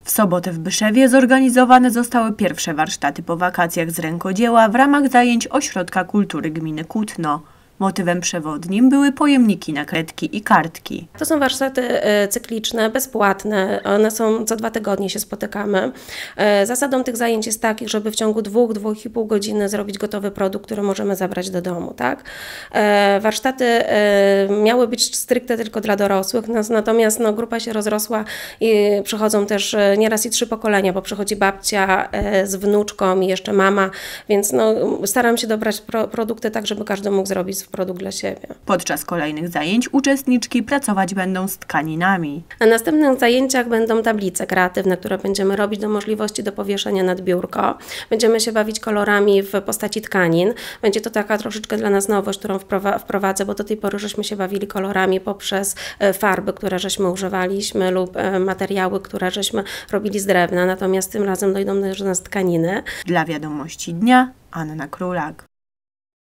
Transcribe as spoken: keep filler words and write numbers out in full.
W sobotę w Byszewie zorganizowane zostały pierwsze warsztaty po wakacjach z rękodzieła w ramach zajęć Ośrodka Kultury Gminy Kutno. Motywem przewodnim były pojemniki na kredki i kartki. To są warsztaty cykliczne, bezpłatne. One są co dwa tygodnie, się spotykamy. Zasadą tych zajęć jest takich, żeby w ciągu dwóch, dwóch i pół godziny zrobić gotowy produkt, który możemy zabrać do domu. Tak? Warsztaty miały być stricte tylko dla dorosłych, natomiast no, grupa się rozrosła i przychodzą też nieraz i trzy pokolenia, bo przychodzi babcia z wnuczką i jeszcze mama, więc no, staram się dobrać pro, produkty tak, żeby każdy mógł zrobić produkt dla siebie. Podczas kolejnych zajęć uczestniczki pracować będą z tkaninami. Na następnych zajęciach będą tablice kreatywne, które będziemy robić do możliwości do powieszenia nad biurko. Będziemy się bawić kolorami w postaci tkanin. Będzie to taka troszeczkę dla nas nowość, którą wprowadzę, bo do tej pory żeśmy się bawili kolorami poprzez farby, które żeśmy używaliśmy lub materiały, które żeśmy robili z drewna. Natomiast tym razem dojdą do nas tkaniny. Dla Wiadomości Dnia Anna Królak.